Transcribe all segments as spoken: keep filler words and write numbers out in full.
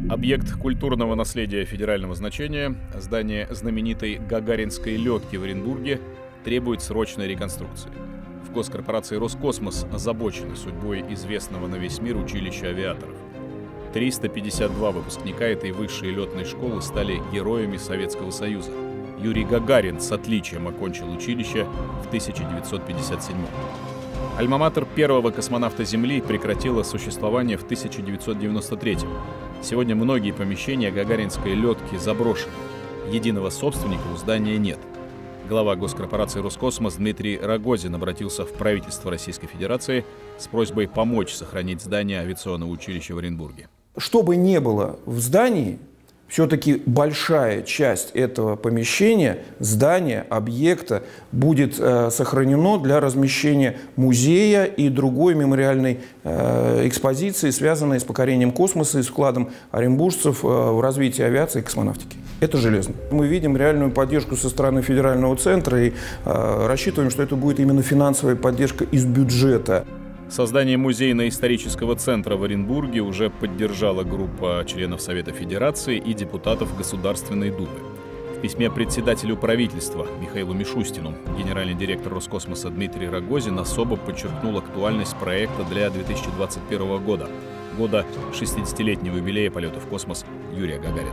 Объект культурного наследия федерального значения, здание знаменитой Гагаринской лётки в Оренбурге, требует срочной реконструкции. В госкорпорации «Роскосмос» озабочены судьбой известного на весь мир училища авиаторов. триста пятьдесят два выпускника этой высшей летной школы стали героями Советского Союза. Юрий Гагарин с отличием окончил училище в тысяча девятьсот пятьдесят седьмом. Альма-матер первого космонавта Земли прекратила существование в тысяча девятьсот девяносто третьем. Сегодня многие помещения гагаринской лётки заброшены. Единого собственника у здания нет. Глава госкорпорации «Роскосмос» Дмитрий Рогозин обратился в правительство Российской Федерации с просьбой помочь сохранить здание авиационного училища в Оренбурге. Что бы ни было в здании, все-таки большая часть этого помещения, здания, объекта будет э, сохранено для размещения музея и другой мемориальной э, экспозиции, связанной с покорением космоса и с вкладом оренбуржцев э, в развитие авиации и космонавтики. Это железно. Мы видим реальную поддержку со стороны федерального центра и э, рассчитываем, что это будет именно финансовая поддержка из бюджета. Создание музейно-исторического центра в Оренбурге уже поддержала группа членов Совета Федерации и депутатов Государственной Думы. В письме председателю правительства Михаилу Мишустину генеральный директор Роскосмоса Дмитрий Рогозин особо подчеркнул актуальность проекта для две тысячи двадцать первого года, года шестидесятилетнего юбилея полета в космос Юрия Гагарина.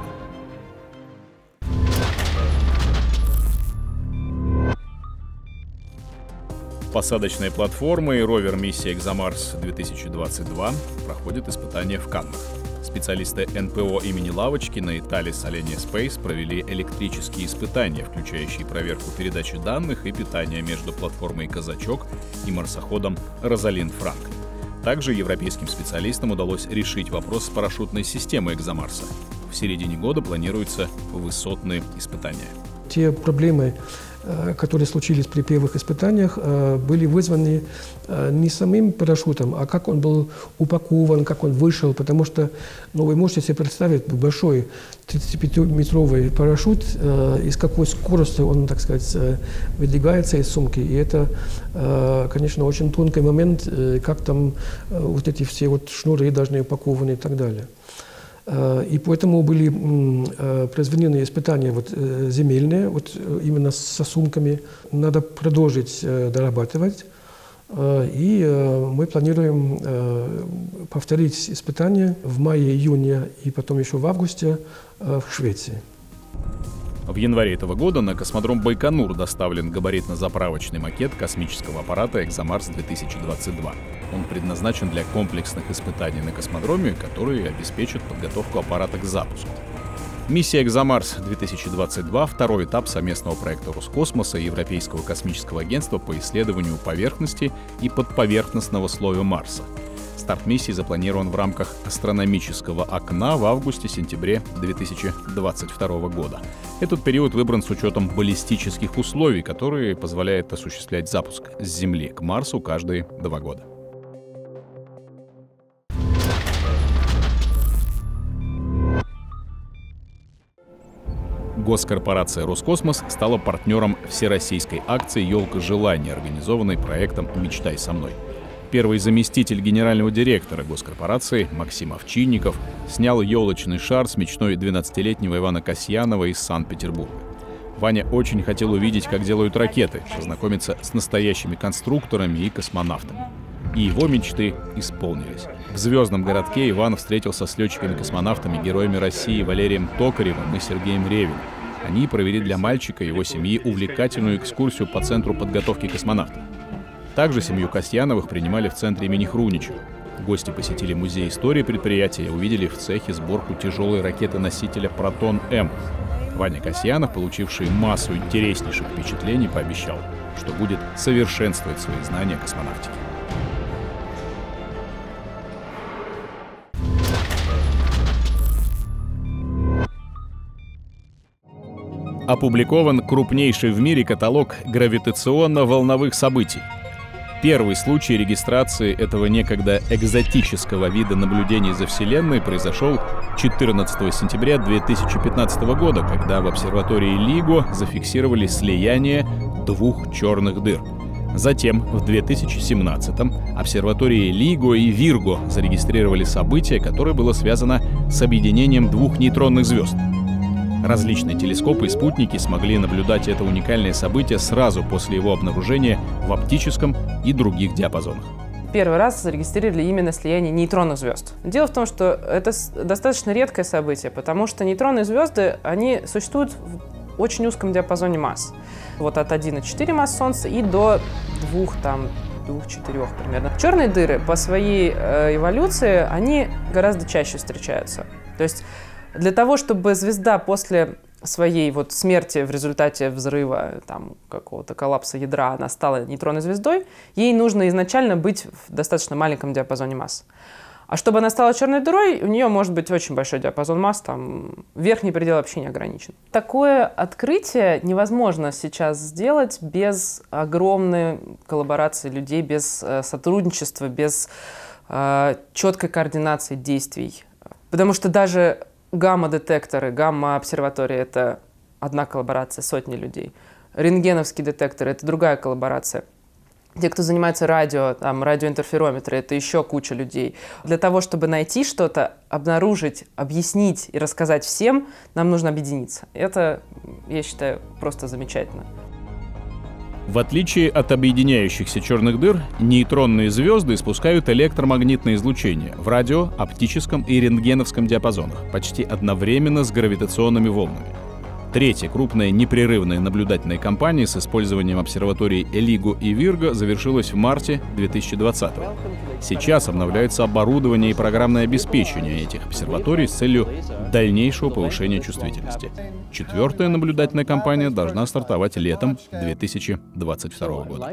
Посадочная платформа и ровер-миссия «Экзомарс-две тысячи двадцать два» проходят испытания в Каннах. Специалисты эн пэ о имени Лавочкина и Thales Alenia Space провели электрические испытания, включающие проверку передачи данных и питания между платформой «Казачок» и марсоходом «Розалинд Франклин». Также европейским специалистам удалось решить вопрос с парашютной системой «Экзомарса». В середине года планируются высотные испытания. Те проблемы, которые случились при первых испытаниях, были вызваны не самим парашютом, а как он был упакован, как он вышел, потому что, ну, вы можете себе представить большой тридцатипятиметровый парашют, и с какой скоростью он, так сказать, выдвигается из сумки. И это, конечно, очень тонкий момент, как там вот эти все вот шнуры должны упакованы и так далее. И поэтому были произведены испытания вот, земельные, вот, именно со сумками. Надо продолжить дорабатывать. И мы планируем повторить испытания в мае-июне и потом еще в августе в Швеции. В январе этого года на космодром Байконур доставлен габаритно-заправочный макет космического аппарата «Экзомарс-две тысячи двадцать два». Он предназначен для комплексных испытаний на космодроме, которые обеспечат подготовку аппарата к запуску. Миссия «Экзомарс-две тысячи двадцать два» — второй этап совместного проекта Роскосмоса и Европейского космического агентства по исследованию поверхности и подповерхностного слоя Марса. Старт миссии запланирован в рамках астрономического окна в августе-сентябре две тысячи двадцать второго года. Этот период выбран с учетом баллистических условий, которые позволяют осуществлять запуск с Земли к Марсу каждые два года. Госкорпорация «Роскосмос» стала партнером всероссийской акции «Елка желаний», организованной проектом «Мечтай со мной». Первый заместитель генерального директора госкорпорации Максим Овчинников снял елочный шар с мечтой двенадцатилетнего Ивана Касьянова из Санкт-Петербурга. Ваня очень хотел увидеть, как делают ракеты, познакомиться с настоящими конструкторами и космонавтами. И его мечты исполнились. В звездном городке Иван встретился с летчиками-космонавтами, героями России Валерием Токаревым и Сергеем Ревиным. Они провели для мальчика и его семьи увлекательную экскурсию по центру подготовки космонавтов. Также семью Касьяновых принимали в центре имени Хруничева. Гости посетили музей истории предприятия и увидели в цехе сборку тяжелой ракеты-носителя «Протон-М». Ваня Касьянов, получивший массу интереснейших впечатлений, пообещал, что будет совершенствовать свои знания космонавтики. Опубликован крупнейший в мире каталог гравитационно-волновых событий. Первый случай регистрации этого некогда экзотического вида наблюдений за Вселенной произошел четырнадцатого сентября две тысячи пятнадцатого года, когда в обсерватории Лиго зафиксировали слияние двух черных дыр. Затем, в две тысячи семнадцатом, обсерватории Лиго и Вирго зарегистрировали событие, которое было связано с объединением двух нейтронных звезд. Различные телескопы и спутники смогли наблюдать это уникальное событие сразу после его обнаружения в оптическом и других диапазонах. Первый раз зарегистрировали именно слияние нейтронных звезд. Дело в том, что это достаточно редкое событие, потому что нейтронные звезды, они существуют в очень узком диапазоне масс. Вот от одного целых четыре десятых масс Солнца и до двух, там, двух-четырех примерно. Черные дыры по своей э, эволюции, они гораздо чаще встречаются. То есть для того, чтобы звезда после своей вот смерти в результате взрыва, там, какого-то коллапса ядра, она стала нейтронной звездой, ей нужно изначально быть в достаточно маленьком диапазоне масс. А чтобы она стала черной дырой, у нее может быть очень большой диапазон масс, там верхний предел вообще не ограничен. Такое открытие невозможно сейчас сделать без огромной коллаборации людей, без э, сотрудничества, без э, четкой координации действий. Потому что даже гамма-детекторы, гамма-обсерватория — это одна коллаборация, сотни людей. Рентгеновские детекторы — это другая коллаборация. Те, кто занимается радио, там, радиоинтерферометры, это еще куча людей. Для того, чтобы найти что-то, обнаружить, объяснить и рассказать всем, нам нужно объединиться. Это, я считаю, просто замечательно. В отличие от объединяющихся черных дыр, нейтронные звезды испускают электромагнитное излучение в радио, оптическом и рентгеновском диапазонах почти одновременно с гравитационными волнами. Третья крупная непрерывная наблюдательная кампания с использованием обсерваторий Лиго и Вирго завершилась в марте две тысячи двадцатого. Сейчас обновляется оборудование и программное обеспечение этих обсерваторий с целью дальнейшего повышения чувствительности. Четвертая наблюдательная кампания должна стартовать летом две тысячи двадцать второго года.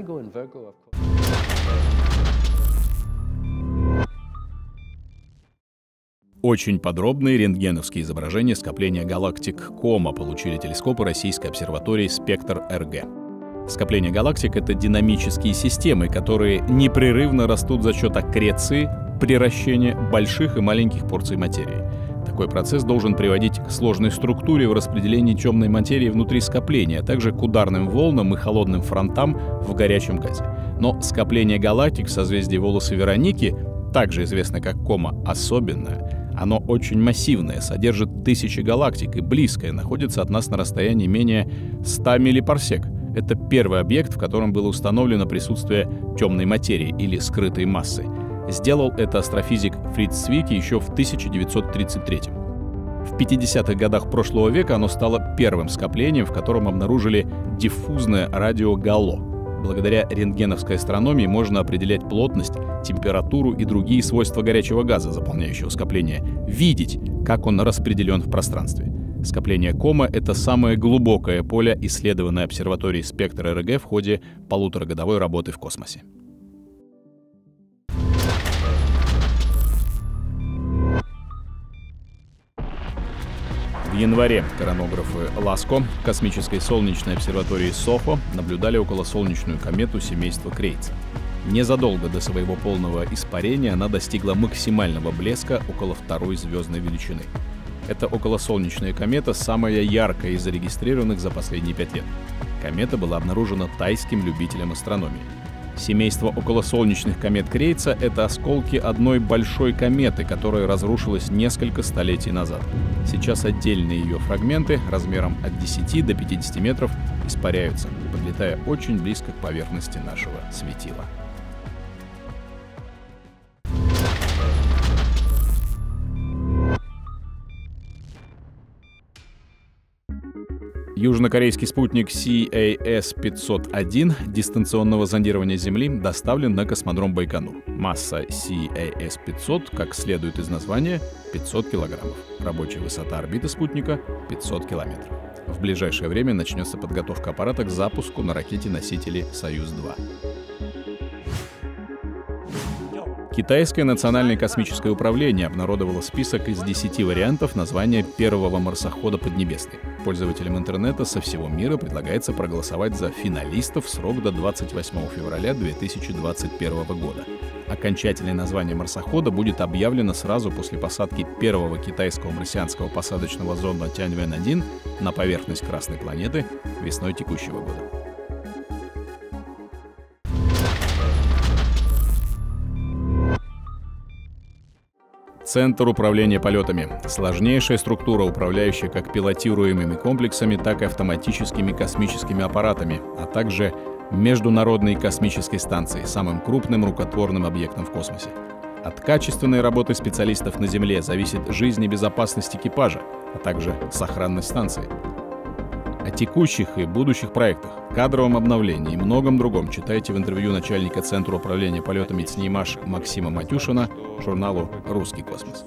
Очень подробные рентгеновские изображения скопления галактик Кома получили телескопы российской обсерватории «Спектр-эр гэ». Скопления галактик — это динамические системы, которые непрерывно растут за счет аккреции, приращения больших и маленьких порций материи. Такой процесс должен приводить к сложной структуре в распределении темной материи внутри скопления, а также к ударным волнам и холодным фронтам в горячем газе. Но скопление галактик в созвездии Волосы Вероники, также известно как Кома, особенное. Оно очень массивное, содержит тысячи галактик и близкое, находится от нас на расстоянии менее ста миллипарсек. Это первый объект, в котором было установлено присутствие темной материи или скрытой массы. Сделал это астрофизик Фриц Цвики еще в тысяча девятьсот тридцать третьем. В пятидесятых годах прошлого века оно стало первым скоплением, в котором обнаружили диффузное радиогало. Благодаря рентгеновской астрономии можно определять плотность, температуру и другие свойства горячего газа, заполняющего скопление, видеть, как он распределен в пространстве. Скопление Кома — это самое глубокое поле, исследованное обсерваторией «Спектр-эр гэ» в ходе полуторагодовой работы в космосе. В январе коронографы ЛАСКО космической солнечной обсерватории СОХО наблюдали околосолнечную комету семейства Крейца. Незадолго до своего полного испарения она достигла максимального блеска около второй звездной величины. Эта околосолнечная комета самая яркая из зарегистрированных за последние пять лет. Комета была обнаружена тайским любителем астрономии. Семейство околосолнечных комет Крейца — это осколки одной большой кометы, которая разрушилась несколько столетий назад. Сейчас отдельные ее фрагменты размером от десяти до пятидесяти метров испаряются, подлетая очень близко к поверхности нашего светила. Южнокорейский спутник си эй эс пятьсот один дистанционного зондирования Земли доставлен на космодром Байконур. Масса си эй эс пятьсот, как следует из названия, пятьсот килограммов. Рабочая высота орбиты спутника — пятьсот километров. В ближайшее время начнется подготовка аппарата к запуску на ракете-носителе «Союз-два». Китайское национальное космическое управление обнародовало список из десяти вариантов названия первого марсохода Поднебесной. Пользователям интернета со всего мира предлагается проголосовать за финалистов в срок до двадцать восьмого февраля две тысячи двадцать первого года. Окончательное название марсохода будет объявлено сразу после посадки первого китайского марсианского посадочного зонда Тяньвэнь один на поверхность Красной планеты весной текущего года. Центр управления полетами — сложнейшая структура, управляющая как пилотируемыми комплексами, так и автоматическими космическими аппаратами, а также Международной космической станцией, самым крупным рукотворным объектом в космосе. От качественной работы специалистов на Земле зависит жизнь и безопасность экипажа, а также сохранность станции. О текущих и будущих проектах, кадровом обновлении и многом другом читайте в интервью начальника Центра управления полетами ЦНИИМАШ Максима Матюшина журналу «Русский космос».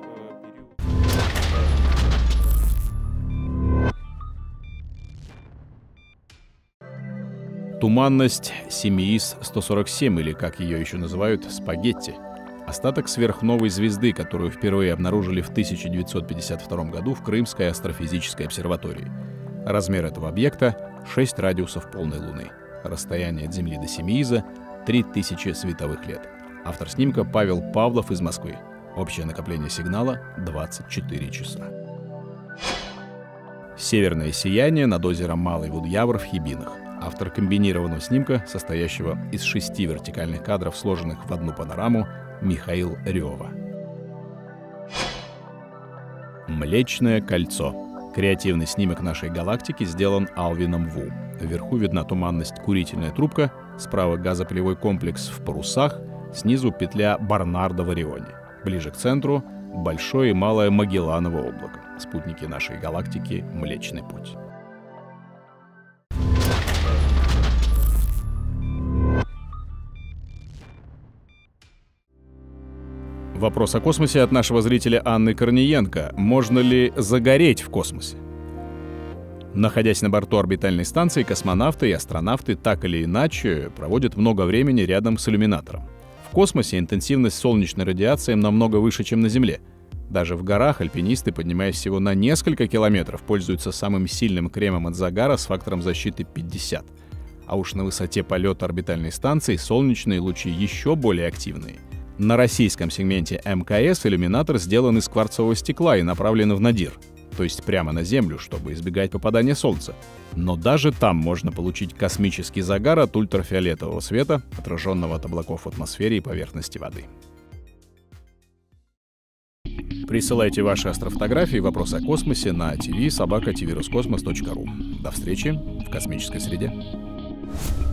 Туманность Симеис сто сорок семь, или, как ее еще называют, спагетти. Остаток сверхновой звезды, которую впервые обнаружили в тысяча девятьсот пятьдесят втором году в Крымской астрофизической обсерватории. Размер этого объекта — шесть радиусов полной Луны. Расстояние от Земли до Симеиза — три тысячи световых лет. Автор снимка Павел Павлов из Москвы. Общее накопление сигнала — двадцать четыре часа. Северное сияние над озером Малый Вудъявр в Хибинах. Автор комбинированного снимка, состоящего из шести вертикальных кадров, сложенных в одну панораму, Михаил Рёва. Млечное кольцо. Креативный снимок нашей галактики сделан Алвином Ву. Вверху видна туманность «Курительная трубка», справа газопылевой комплекс в парусах, снизу петля Барнарда в Орионе. Ближе к центру — Большое и Малое Магелланово облако. Спутники нашей галактики — Млечный путь. Вопрос о космосе от нашего зрителя Анны Корниенко. Можно ли загореть в космосе? Находясь на борту орбитальной станции, космонавты и астронавты так или иначе проводят много времени рядом с иллюминатором. В космосе интенсивность солнечной радиации намного выше, чем на Земле. Даже в горах альпинисты, поднимаясь всего на несколько километров, пользуются самым сильным кремом от загара с фактором защиты пятьдесят. А уж на высоте полета орбитальной станции солнечные лучи еще более активные. На российском сегменте эм ка эс иллюминатор сделан из кварцевого стекла и направлен в надир, то есть прямо на Землю, чтобы избегать попадания Солнца. Но даже там можно получить космический загар от ультрафиолетового света, отраженного от облаков в атмосфере и поверхности воды. Присылайте ваши астрофотографии и вопросы о космосе на тв собака ти ви роскосмос точка ру. До встречи в космической среде.